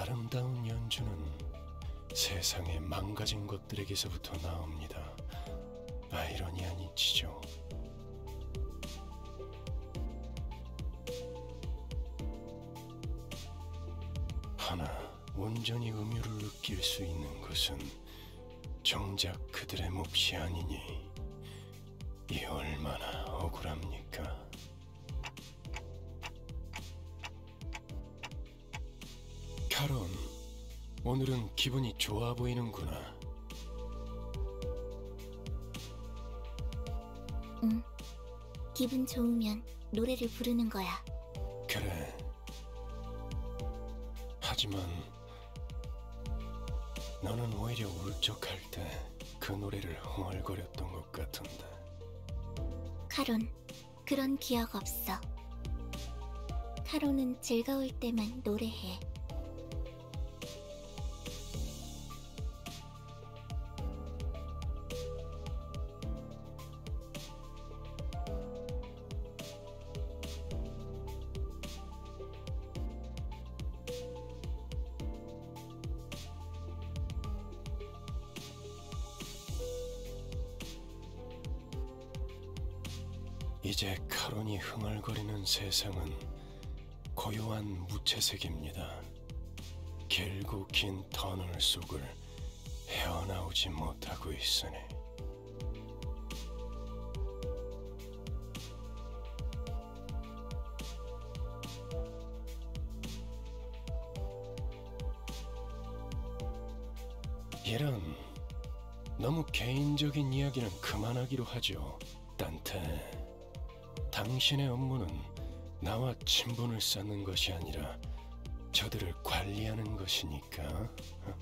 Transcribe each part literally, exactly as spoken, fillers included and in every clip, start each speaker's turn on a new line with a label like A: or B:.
A: 아름다운 연주는 세상의 망가진 것들에게서부터 나옵니다. 아이러니한 이치죠. 하나 온전히 음유를 느낄 수 있는 것은 정작 그들의 몫이 아니니 이 얼마나 억울합니까? 카론, 오늘은 기분이 좋아 보이는구나.
B: 응, 기분 좋으면 노래를 부르는 거야.
A: 그래. 하지만 너는 오히려 울적할 때 그 노래를 흥얼거렸던 것 같은데.
B: 카론, 그런 기억 없어. 카론은 즐거울 때만 노래해.
A: 이제 카론이 흥얼거리는 세상은 고요한 무채색입니다. 길고 긴 터널 속을 헤어나오지 못하고 있으니. 이런 너무 개인적인 이야기는 그만하기로 하죠, 딴테. 당신의 업무는 나와 친분을 쌓는 것이 아니라 저들을 관리하는 것이니까.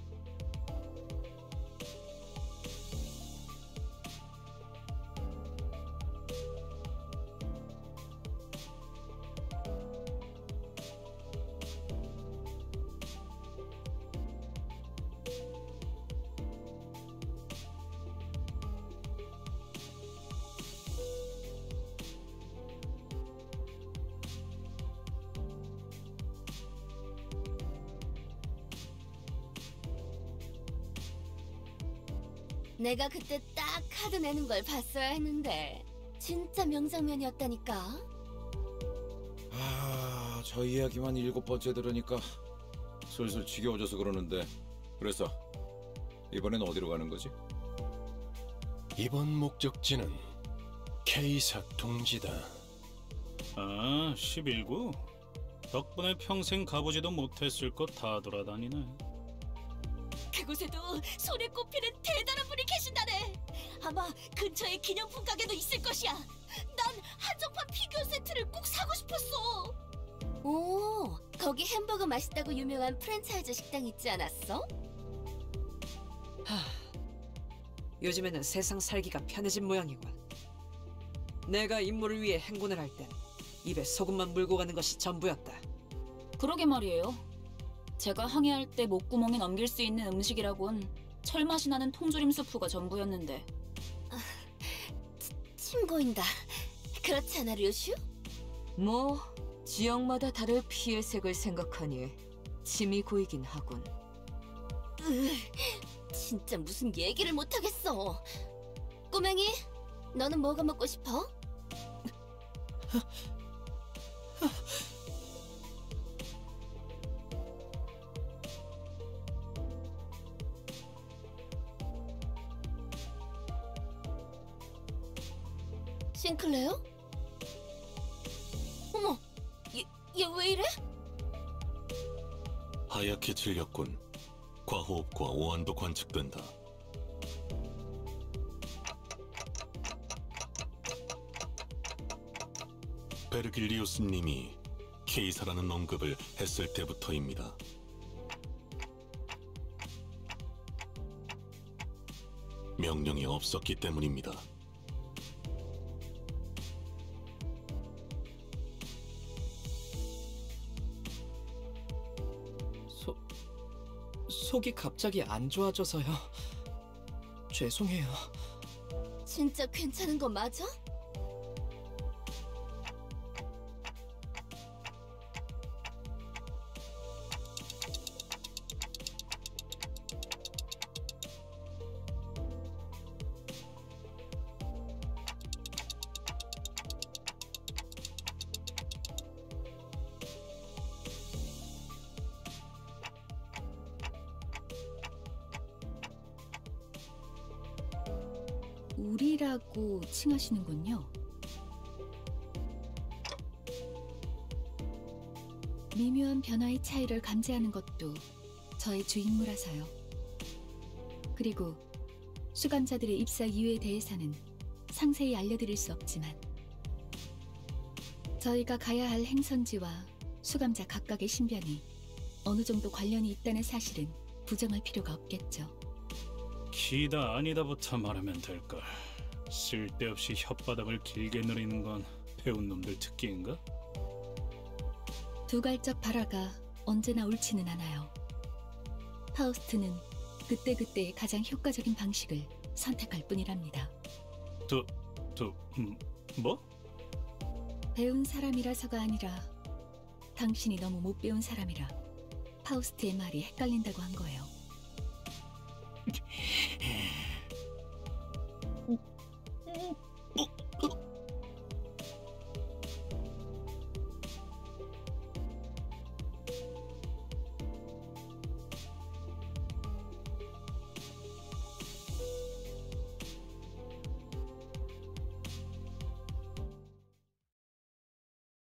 C: 내가 그때 딱 카드 내는 걸 봤어야 했는데 진짜 명장면이었다니까.
D: 아, 저 이야기만 일곱 번째 들으니까 슬슬 지겨워져서 그러는데. 그래서 이번엔 어디로 가는 거지?
A: 이번 목적지는 K사 둥지다.
E: 아, 십일 구? 덕분에 평생 가보지도 못했을 것 다 돌아다니네.
C: 그곳에도 손에 꼽히는 대단한 분이 계신다네. 아마 근처에 기념품 가게도 있을 것이야. 난 한정판 피규어 세트를 꼭 사고 싶었어. 오, 거기 햄버거 맛있다고 유명한 프랜차이즈 식당 있지 않았어?
F: 하, 요즘에는 세상 살기가 편해진 모양이군. 내가 임무를 위해 행군을 할 땐 입에 소금만 물고 가는 것이 전부였다.
G: 그러게 말이에요. 제가 항해할 때 목구멍에 넘길 수 있는 음식이라곤 철맛이 나는 통조림 수프가 전부였는데.
C: 아, 침 고인다. 그렇지 않아, 류슈?
H: 뭐 지역마다 다를 피의 색을 생각하니 침이 고이긴 하군.
C: 으, 진짜 무슨 얘기를 못하겠어. 꼬맹이, 너는 뭐가 먹고 싶어? 싱클레어? 어머, 얘, 얘 왜 이래?
I: 하얗게 질렸군. 과호흡과 오한도 관측된다. 베르길리우스님이 K사라는 언급을 했을 때부터입니다. 명령이 없었기 때문입니다.
J: 소... 속이 갑자기 안 좋아져서요. 죄송해요.
C: 진짜 괜찮은 거 맞아?
G: 우리라고 칭하시는군요. 미묘한 변화의 차이를 감지하는 것도 저의 주 임무라서요. 그리고 수감자들의 입사 이유에 대해서는 상세히 알려드릴 수 없지만 저희가 가야 할 행선지와 수감자 각각의 신변이 어느 정도 관련이 있다는 사실은 부정할 필요가 없겠죠.
E: 기다 아니다부터 말하면 될걸. 쓸데없이 혓바닥을 길게 누리는 건 배운 놈들 특기인가?
G: 두갈적 발화가 언제나 옳지는 않아요. 파우스트는 그때그때의 가장 효과적인 방식을 선택할 뿐이랍니다.
E: 두... 두... 음, 뭐?
G: 배운 사람이라서가 아니라 당신이 너무 못 배운 사람이라 파우스트의 말이 헷갈린다고 한 거예요.